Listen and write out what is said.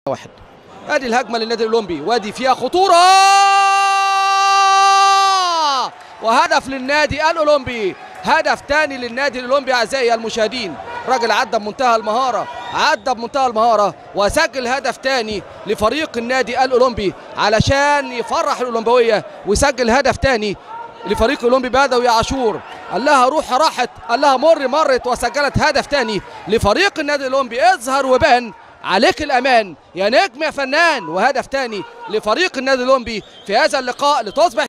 واحد. ادي الهجمه للنادي الاولمبي وادي فيها خطوره وهدف للنادي الاولمبي، هدف ثاني للنادي الاولمبي اعزائي المشاهدين. راجل عدى بمنتهى المهاره، وسجل هدف ثاني لفريق النادي الاولمبي علشان يفرح الاولمبويه، وسجل هدف ثاني لفريق الاولمبي بدوي عاشور. قال لها روح راحت، قال لها مرت، وسجلت هدف ثاني لفريق النادي الاولمبي. اظهر وبان عليك الامان يا نجم يا فنان، وهدف ثاني لفريق النادي الاولمبي في هذا اللقاء لتصبح